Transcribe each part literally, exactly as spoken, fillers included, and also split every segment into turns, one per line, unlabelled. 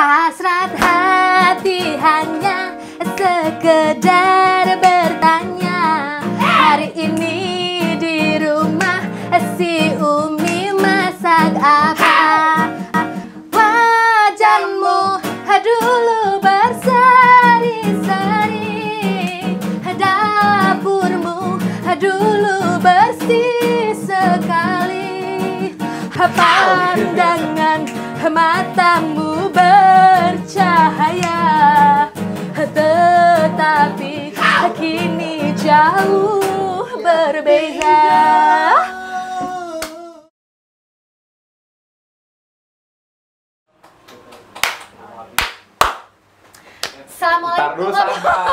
Hasrat hati hanya sekedar bertanya, hari ini di rumah si Umi masak apa? Wajahmu dulu berseri-seri, dapurmu dulu bersih sekali, pandangan matamu bercahaya, tetapi kini jauh berbeda. Assalamualaikum.
Ntar dulu, sabar.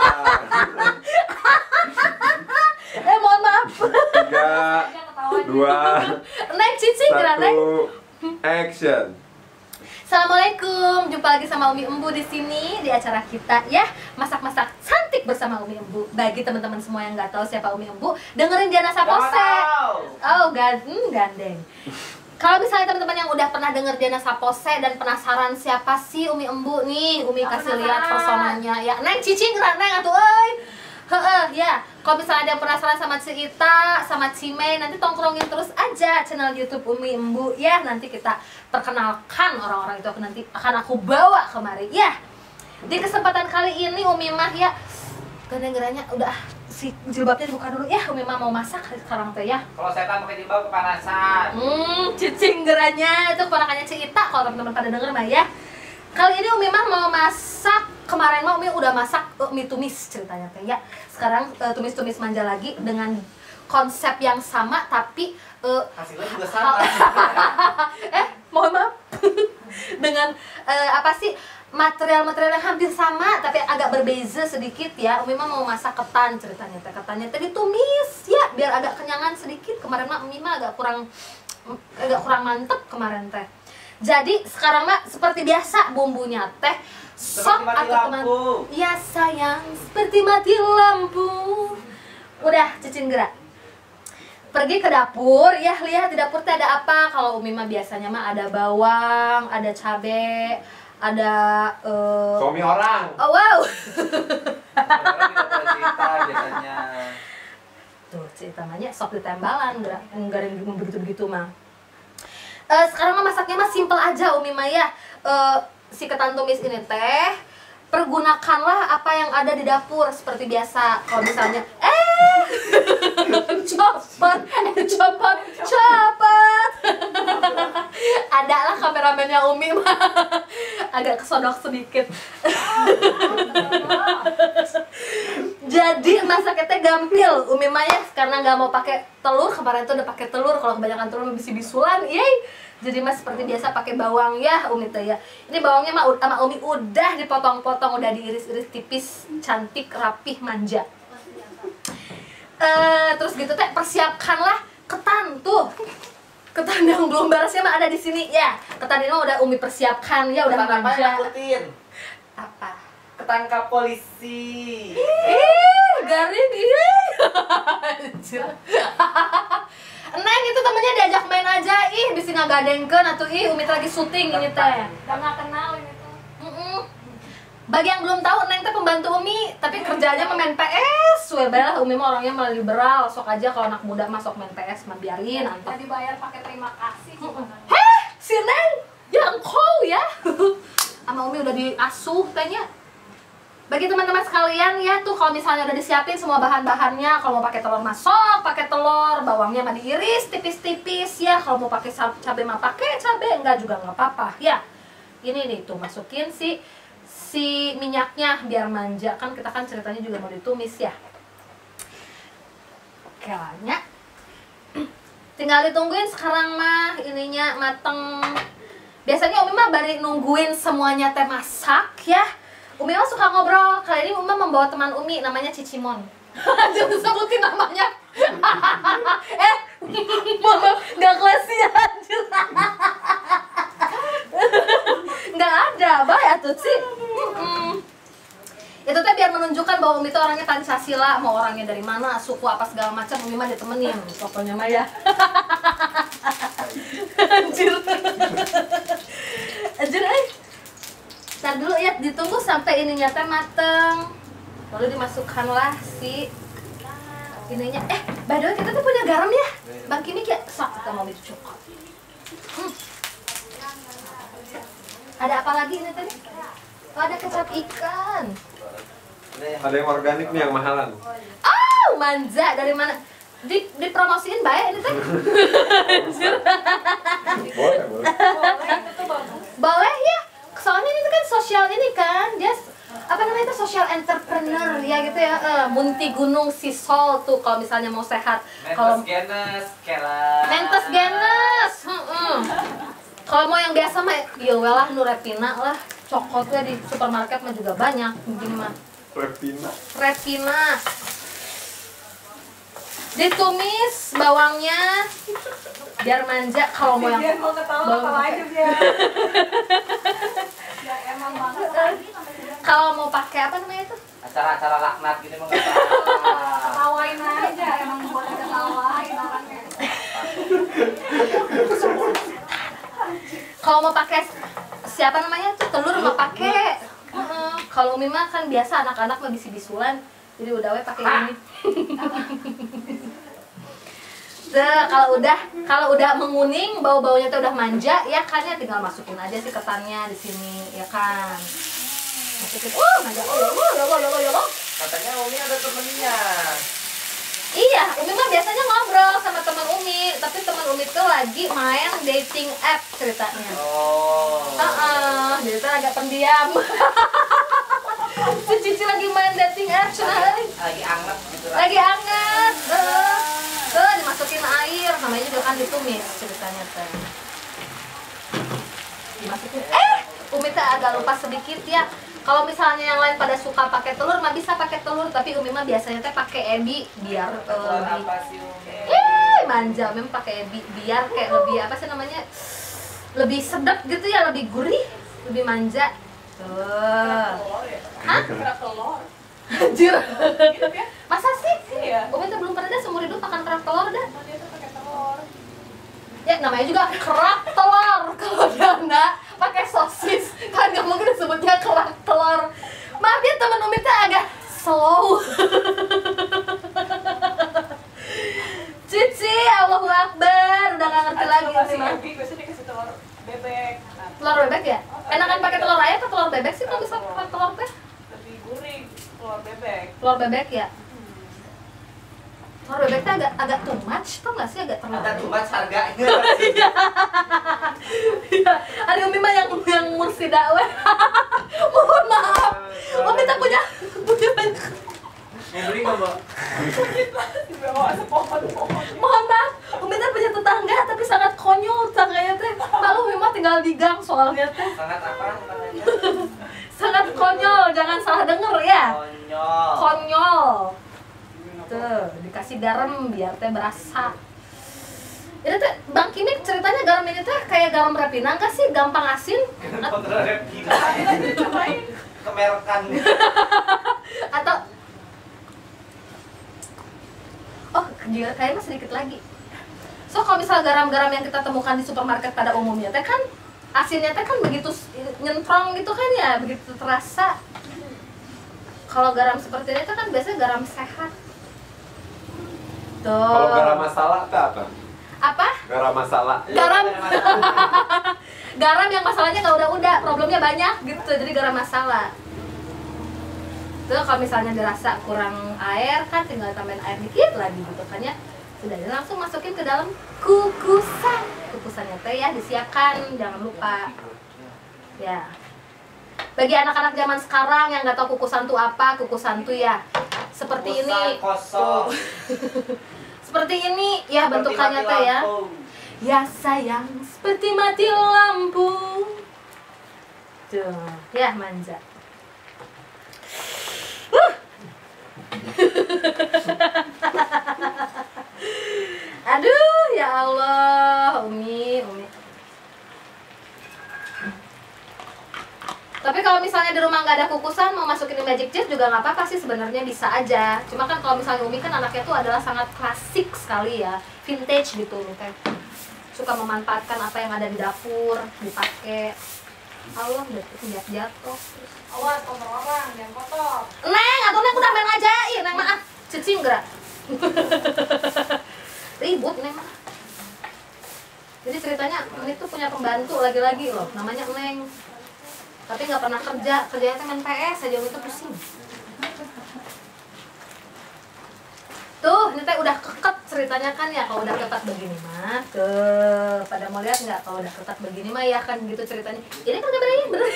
Eh mohon maaf.
Tiga, dua,
Neng cicing gerak Neng.
satu, action.
Assalamualaikum, jumpa lagi sama Umi Embu di sini di acara kita ya, masak-masak cantik bersama Umi Embu. Bagi teman-teman semua yang nggak tahu siapa Umi Embu, dengerin Diana Sapose. Oh, gad hmm, gandeng. Kalau misalnya teman-teman yang udah pernah denger Diana Sapose dan penasaran siapa sih Umi Embu nih, Umi kasih lihat personanya ya. Neng cicing gerak Neng atuh euy. Heeh, ya. Kalau misalnya ada yang penasaran sama Cita, sama Cimei, nanti tongkrongin terus aja channel YouTube Umi Embu ya. Nanti kita perkenalkan orang-orang itu, nanti akan aku bawa kemari ya. Di kesempatan kali ini Umi mah ya, gandeng-geranya udah si jilbabnya dibuka dulu ya. Umi mah mau masak sekarang teh ya.
Kalau setan pakai jilbab kepanasan.
Hmm, cicing geranya itu keponakannya Cita kalau teman-teman pada denger mah ya. Kali ini Umi mah mau masak. Kemarin mah Umi udah masak uh, mie tumis ceritanya teh ya. Sekarang uh, tumis-tumis manja lagi dengan konsep yang sama tapi uh,
Hasilnya juga sama.
eh mohon maaf dengan uh, apa sih material-material yang hampir sama tapi agak berbeza sedikit ya. Umi mah mau masak ketan ceritanya teh. Ketannya teh ditumis ya biar agak kenyangan sedikit. Kemarin mah Umi mah agak kurang agak kurang mantep kemarin teh. Jadi sekarang mah seperti biasa bumbunya teh sok atau teman. Iya sayang, seperti mati lampu. Udah cicing gerak. Pergi ke dapur, ya lihat di dapur teh ada apa. Kalau Umi mah biasanya mah ada bawang, ada cabe, ada uh...
Suami orang.
Oh wow.
Cerita biasanya.
Tuh cerita namanya sok ditembalan, enggak enggak ada yang begitu-begitu mah. Uh, sekarang mah masaknya mah simple aja Umi mah ya. Uh, si ketan tumis ini teh pergunakanlah apa yang ada di dapur seperti biasa. Kalau misalnya eh copot eh copot copot ada lah kameramennya Umi mah agak kesodok sedikit. Jadi masaknya teh gampil Umi mah ya karena nggak mau pakai telur. Kemarin tuh udah pakai telur, kalau kebanyakan telur bisa bisulan yey. Jadi mas seperti biasa pakai bawang ya Umi teh ya. Ini bawangnya mah sama Umi udah dipotong-potong, udah diiris-iris tipis, cantik, rapih, manja. Uh, terus gitu teh persiapkanlah ketan tuh. Ketan yang belum beresnya mah ada di sini ya. Ketan ini mah udah Umi persiapkan ya, udah
Ketan apa
manja.
yang nakutin?
Apa?
Ketangkap polisi.
Ih, garing ih. Anjir. Neng itu temennya diajak main aja, ih bisa ngagadengkeun atuh ih Umi lagi syuting ini teh.
Udah nggak kenal ini tuh.
Mm-mm. Bagi yang belum tahu, Neng teh pembantu Umi, tapi kerjanya main P S. Weh bae lah Umi mah orangnya malah liberal, sok aja kalau anak muda masuk main P S mah biarin
Kita
antep.
dibayar pakai terima kasih sih.
Heh, si Neng yang kau ya. Sama Umi udah diasuh tehnya. Bagi teman-teman sekalian ya tuh kalau misalnya udah disiapin semua bahan-bahannya, kalau mau pakai telur masuk, pakai telur, bawangnya mah diiris tipis-tipis ya. Kalau mau pakai cabai mah pakai cabai, enggak juga nggak apa-apa ya. Ini nih tuh masukin si si minyaknya biar manja, kan kita kan ceritanya juga mau ditumis ya. Kelanya tinggal ditungguin sekarang mah ininya mateng. Biasanya Umi mah bari nungguin semuanya teh masak ya. Umi mah suka ngobrol. Kali ini Umi membawa teman Umi namanya Cicimon. Jangan sebutin namanya. eh, mama nggak klasi anjir. Nggak ada, bah tuh sih. Mm-mm. Itu teh biar menunjukkan bahwa Umi itu orangnya Pancasila, mau orangnya dari mana, suku apa segala macam, Umi mah ditemenin. Pokoknya mah ya. Anjir. Anjir eh. ditunggu sampai ininya teh mateng. Lalu dimasukkanlah si ininya. Eh, by the way kita tuh punya garam ya, Bang Kimik ya. Sok kita mau itu coklat. Hmm. Ada apa lagi ini tadi? Oh, ada kecap ikan.
Ada yang organik nih, yang mahalan.
Oh, manja dari mana? Di dipromosiin baik ini teh.
Boleh, boleh.
Boleh ya. Soalnya ini kan sosial ini kan, dia apa namanya itu social entrepreneur ya gitu ya. Eh, Munti Gunung Sisol tuh kalau misalnya mau sehat. Kalau
Mentes genes, kela.
Mentes genes. Heeh. Kalau mau yang biasa mah ya lah Nurepina lah. Cokotnya di supermarket mah juga banyak begini mah.
Repina.
Repina. Ditumis bawangnya biar manja. Kalau mau yang
Biar mau ketawa
bawang
ketawa
pakai-
aja biar. Ya emang banget.
kalau mau pakai apa namanya itu?
Acara-acara laknat gitu mah.
Ketawain aja emang buat ketawain orangnya.
Kalau mau pakai siapa namanya tuh telur mau pakai. Heeh. Kalau Umi mah kan biasa anak-anak mah bisi-bisulan. Jadi udah we pakai ini. Tuh, kalau udah kalau udah menguning, bau-baunya tuh udah manja, ya kan ya tinggal masukin aja sih ketannya di sini, ya kan. Masukin. Oh, manja. Oh, ya Allah, ya Allah, ya Allah, ya Allah.
Katanya Umi ada temennya.
Iya, Umi mah biasanya ngobrol sama teman Umi, tapi teman Umi tuh lagi main dating app ceritanya.
Oh.
Heeh, jadi tuh agak pendiam. Si Cici lagi main dating app, cenah euy.
Lagi anget gitu lah.
Lagi hangat. Heeh. Tuh dimasukin air, namanya juga kan ditumis ceritanya teh. Dimasukin. Eh, Umi teh agak lupa sedikit ya. Kalau misalnya yang lain pada suka pakai telur, mah bisa pakai telur, tapi Umi mah biasanya teh pakai ebi biar eh,
Telur
lebih
apa sih Umi?
Ih, manja, memang pakai ebi biar kayak lebih apa sih namanya? Lebih sedap gitu ya, lebih gurih, lebih manja. Tuh. Hah?
Kerak telur.
Anjir.
Gitu ya?
Masa sih?
Iya.
Umi tuh belum pernah dah seumur hidup makan kerak telur dah.
Emang dia tuh pakai telur.
Ya namanya juga kerak telur. Kalau dia enggak pakai sosis, kan nggak mungkin disebutnya kerak telur. Maaf ya teman Umi tuh agak slow. Cici, Allahu Akbar, udah nggak ngerti lagi
Coba
Umi
sih
mah.
Ebi, biasanya dikasih telur bebek. Nah,
Telur bebek ya? Enakan pakai telur ayam atau telur bebek sih kalau bisa pakai telur teh?
lebih gurih telur bebek.
Telur bebek ya? Telur bebek teh agak agak too much, tau nggak sih agak terlalu.
Ada tumbas harganya.
Iya, ada Umi mah yang yang mursida weh. Mohon maaf. Umi tak punya punya banyak.
Mau beli nggak Mbak?
Dibawa sepohon-pohon.
Mohon maaf, Umi tak punya tetangga tapi sangat konyol tetangganya teh. Lalu Umi mah tinggal di gang soalnya teh.
Sangat apa katanya?
Sangat konyol, jangan salah denger ya.
Konyol.
Konyol. Tuh, dikasih garam biar teh berasa. Ini teh Bang Kimik ceritanya garam ini teh kayak garam Repina nggak sih? Gampang asin?
Kontra repina.
Cobain.
Kemerekan.
Atau oh, gila, kayaknya masih sedikit lagi. So kalau misal garam-garam yang kita temukan di supermarket pada umumnya teh kan asinnya teh kan begitu s- nyentrong gitu kan ya, begitu terasa. Kalau garam seperti ini teh kan biasanya garam sehat. Tuh.
Kalau garam masala itu apa?
Apa?
Garam masala.
Garam. Garam yang masalahnya nggak udah-udah, problemnya banyak gitu, jadi garam masala. Tuh kalau misalnya dirasa kurang air kan tinggal tambahin air dikit lagi gitu kan ya. Sudah langsung masukin ke dalam kukusan. Kukusannya teh ya disiapkan, jangan lupa. Ya. Bagi anak-anak zaman sekarang yang nggak tahu kukusan tuh apa, kukusan tuh ya seperti
Kukusan
ini.
kosong.
Seperti ini ya bentukannya
Seperti
teh ya.
lampu.
Ya sayang, seperti mati lampu. Tuh, ya manja. Huh. Aduh, ya Allah, Umi, Umi. Tapi kalau misalnya di rumah nggak ada kukusan, mau masukin magic jar juga nggak apa-apa sih sebenarnya, bisa aja. Cuma kan kalau misalnya Umi kan anaknya tuh adalah sangat klasik sekali ya, vintage gitu Umi teh. Suka memanfaatkan apa yang ada di dapur, dipakai. Allah, udah lihat jatuh.
Awas kotor orang, jangan kotor.
Neng, atau Neng udah main ngajain, Neng maaf. Cicing gerak. Ribut Neng mah. Jadi ceritanya ini tuh punya pembantu lagi-lagi loh, namanya Neng. Tapi nggak pernah kerja, kerjanya tuh main P S aja, itu pusing. Tuh, ini teh udah kekat ceritanya kan ya. Kalau udah ketat begini mah, tuh pada mau lihat nggak? Kalau udah ketat begini mah ya kan gitu ceritanya. Ini kan bener bener.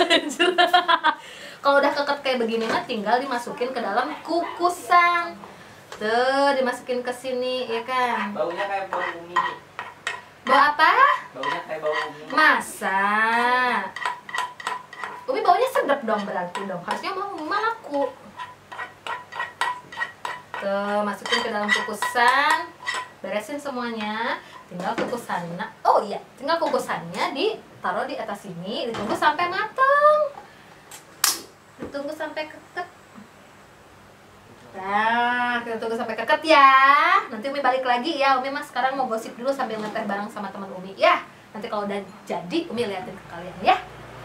Kalau udah kekat kayak begini mah, tinggal dimasukin ke dalam kukusan. Tuh, dimasukin ke sini, ya kan?
Baunya kayak bau umi.
Bau apa?
Baunya kayak bau umi.
Masa? Umi baunya sedap dong berarti dong. Harusnya mau Umi mah laku. Tuh, masukin ke dalam kukusan. Beresin semuanya. Tinggal kukusannya. Oh iya, tinggal kukusannya ditaruh di atas sini, ditunggu sampai matang. Ditunggu sampai keket. Nah, kita tunggu sampai keket ya. Nanti Umi balik lagi ya. Umi mas sekarang mau gosip dulu sambil ngeteh bareng sama teman Umi ya. Nanti kalau udah jadi, Umi liatin ke kalian ya.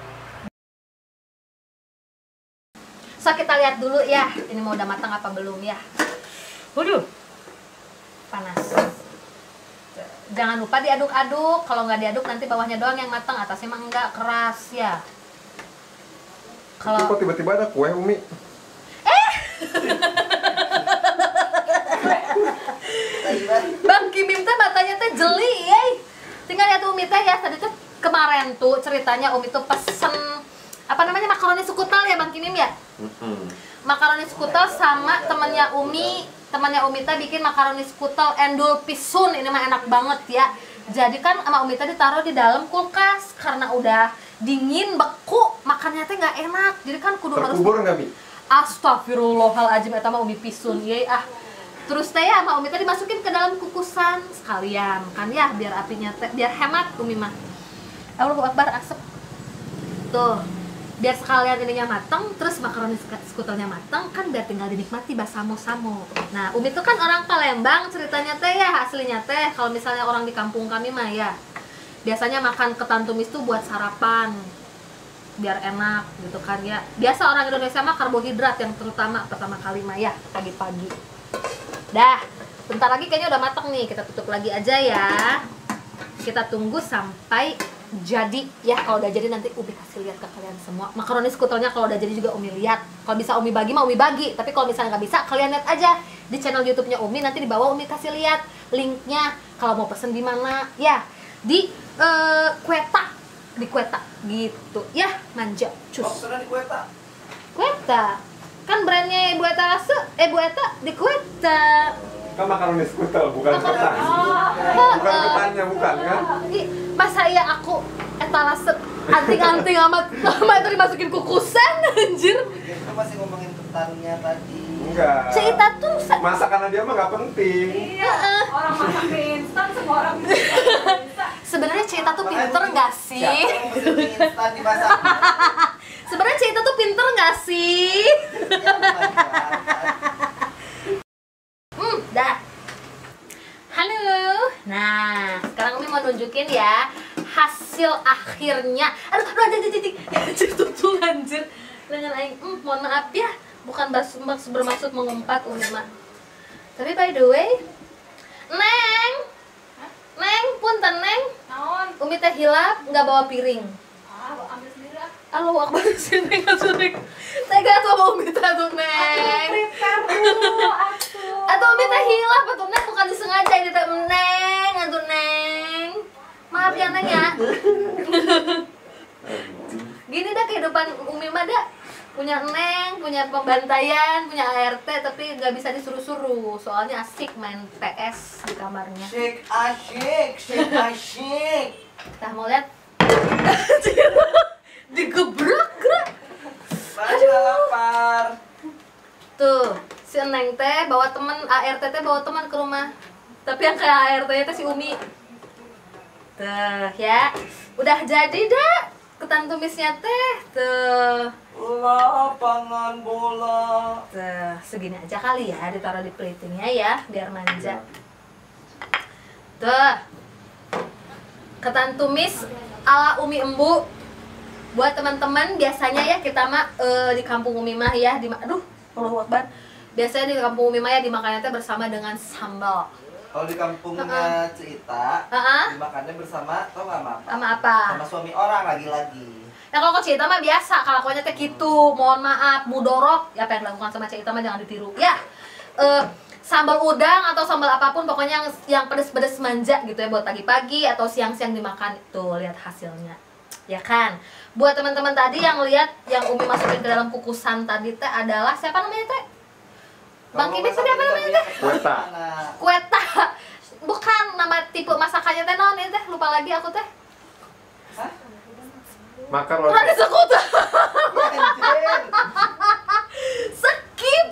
So kita lihat dulu ya, ini mau udah matang apa belum ya. Waduh, panas. Jangan lupa diaduk-aduk. Kalau nggak diaduk nanti bawahnya doang yang matang, atasnya mah enggak, keras ya. Kalau
kok tiba-tiba ada kue Umi?
Bang Kimim teh matanya teh jeli, yey. Tinggal lihat Umi teh ya, tadi tuh kemarin tuh ceritanya Umi tuh pesen apa namanya makaroni skutel ya Bang Kimim ya?
Mm-hmm.
Makaroni skutel sama temannya Umi, temannya Umi teh bikin makaroni skutel endul pisun, ini mah enak banget ya. Jadi kan sama Umi teh ditaruh di dalam kulkas karena udah dingin beku, makannya teh nggak enak. Jadi kan kudu harus
Terkubur nggak, Mi?
Astagfirullahaladzim, eta mah Umi pisun ye ah. Terus teh ya sama Umi teh dimasukin ke dalam kukusan sekalian kan ya, biar apinya teh biar hemat Umi mah. Allahu Akbar, asep. Tuh, biar sekalian ininya matang, terus makaroni skutelnya matang kan biar tinggal dinikmati basamo-samo. Nah, Umi tuh kan orang Palembang ceritanya teh ya, aslinya teh kalau misalnya orang di kampung kami mah ya biasanya makan ketan tumis tuh buat sarapan biar enak gitu kan ya. Biasa orang Indonesia mah karbohidrat yang terutama pertama kali mah ya pagi-pagi. Dah, bentar lagi kayaknya udah matang nih, kita tutup lagi aja ya. Kita tunggu sampai jadi ya. Kalau udah jadi nanti Umi kasih lihat ke kalian semua. Makaroni skutelnya kalau udah jadi juga Umi lihat. Kalau bisa Umi bagi mah Umi bagi. Tapi kalau misalnya nggak bisa, kalian lihat aja di channel YouTube-nya Umi. Nanti di bawah Umi kasih lihat linknya. Kalau mau pesen di mana ya, di uh, Kueta, di Kueta gitu ya, manja cus.
Oh, pernah di Kueta?
Kueta kan brandnya Ibu Eta Rase, eh Bu Eta di Kueta.
Kan makaroni skutel, bukan
Makaroni-
ketan.
Oh,
Bukan
oh.
ketannya, bukan kan?
Ih, masa iya aku etalase anting-anting amat sama itu dimasukin kukusan anjir.
Kita masih ngomongin ketannya tadi.
Enggak.
Cerita tuh sa-
Masakan dia mah nggak penting.
Iya, orang masak mie instan semua orang bisa.
sebenarnya Cerita tuh pinter nggak sih?
Siapa yang mesen mie instan dimasak?
Sebenarnya Cerita tuh pinter nggak sih?
Ya, bukan.
Hmm, dah. Halo. Nah, sekarang Umi mau nunjukin ya hasil akhirnya. Aduh, aduh, ada titik. Anjir, tutul anjir. Dengan aing, hmm, mohon maaf ya. Bukan bas- bas- bermaksud mengumpat Umi mah. Tapi by the way, Neng. Neng, punten Neng.
Naon?
Umi teh hilap nggak bawa piring.
Ah, ambil sendiri ah.
Allahu Akbar, sini atuh Neng. Tega tuh sama Umi teh tuh Neng.
Prepare dulu atuh.
Atau Umi teh hilap atuh Neng, bukan disengaja ini teh Neng, atuh Neng. Maaf ya Neng ya. Gini dah kehidupan Umi mah dah. Punya Neng, punya pembantaian, punya A R T, tapi nggak bisa disuruh-suruh. Soalnya asik main P S di kamarnya.
Shake asyik, shake asyik.
Kita mau lihat. Digebrak gerak.
Saya lapar.
Tuh, si Neng teh bawa temen, A R T teh bawa teman ke rumah. Tapi yang kayak A R T teh si Umi. Tuh ya, udah jadi dah ketan tumisnya teh. Tuh,
Lapangan bola.
tuh segini aja kali ya, ditaruh di platingnya ya, biar manja. Tuh, ketan tumis ala Umi Embu. buat teman-teman biasanya ya kita mah eh, di kampung Umi mah ya di aduh Allahu Akbar. Biasanya di kampung Umi mah ya dimakannya teh bersama dengan sambal.
Kalau di kampungnya Cita,
Heeh.
dimakannya bersama, tau nggak sama apa?
Sama apa?
Sama suami orang lagi-lagi.
Ya kalau ke Cita mah biasa, kalau akunya teh gitu. Mohon maaf, mudorok. Ya apa yang dilakukan sama Cita mah jangan ditiru. Ya. Eh sambal udang atau sambal apapun pokoknya yang yang pedes-pedes manja gitu ya buat pagi-pagi atau siang-siang dimakan. Tuh, lihat hasilnya. Ya kan? Buat teman-teman tadi yang lihat yang Umi masukin ke dalam kukusan tadi teh adalah siapa namanya teh? Bang Kimi tadi apa namanya teh?
Kueta.
Kueta. Bukan nama tipe masakannya teh naon teh? Lupa lagi aku teh.
Hah?
Makaroni.
Ada sekutu.
Anjir.
Skip.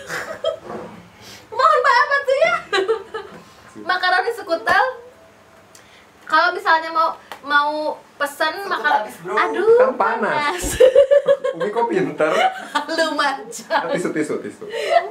Mohon maaf tuh ya. Makaroni sekutel. Kalau misalnya mau mau pesen
Sekut
makan,
habis, bro.
aduh
Kan panas. Umi kok pinter?
Lu manja.
Tisu, tisu, tisu.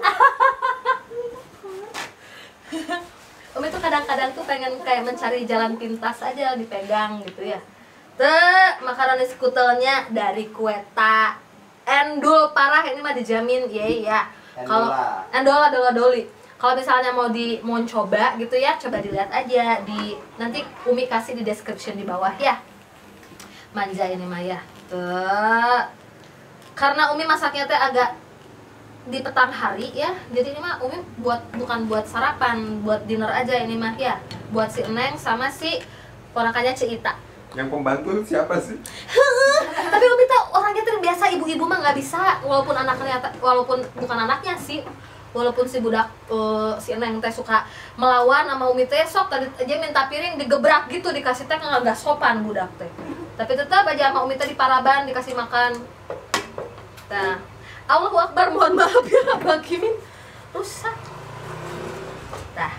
Umi tuh kadang-kadang tuh pengen kayak mencari jalan pintas aja dipegang gitu ya. Tuh makaroni skutelnya dari Kueta. Endul parah ini mah dijamin ya ya. Kalau endola dola doli. Kalau misalnya mau di mau coba gitu ya, coba dilihat aja di nanti Umi kasih di description di bawah ya. Manja ini mah ya. Tuh. Karena Umi masaknya teh agak di petang hari ya. Jadi ini mah Umi buat bukan buat sarapan, buat dinner aja ini mah ya. Buat si Eneng sama si ponakannya Cita.
Yang pembantu siapa sih?
Tapi Umi tuh orangnya tuh biasa ibu-ibu mah nggak bisa walaupun anaknya walaupun bukan anaknya sih. Walaupun si budak uh, si Eneng teh suka melawan sama Umi teh sok tadi aja minta piring digebrak gitu dikasih teh nggak sopan budak teh. Tapi tetap aja sama Umi teh di paraban dikasih makan. Nah, Allahu Akbar, mohon maaf ya Bang Kimin. Rusak. Nah.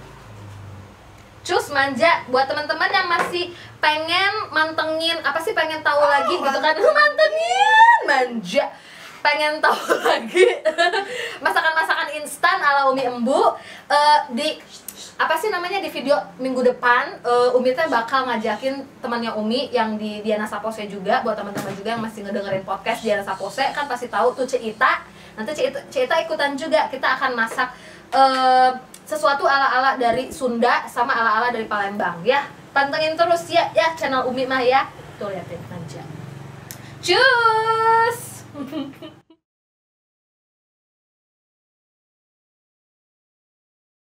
Cus manja buat teman-teman yang masih pengen mantengin apa sih pengen tahu lagi gitu kan. Mantengin manja. Pengen tahu lagi masakan-masakan instan ala Umi Embu uh, di apa sih namanya di video minggu depan uh, Umi teh bakal ngajakin temannya Umi yang di Diana Sapose juga buat teman-teman juga yang masih ngedengerin podcast Diana Sapose kan pasti tahu tuh Cita. Nanti Cita, Cita ikutan juga kita akan masak uh, sesuatu ala-ala dari Sunda sama ala-ala dari Palembang ya. Pantengin terus ya ya channel Umi mah ya. Tuh liatin aja. Cus.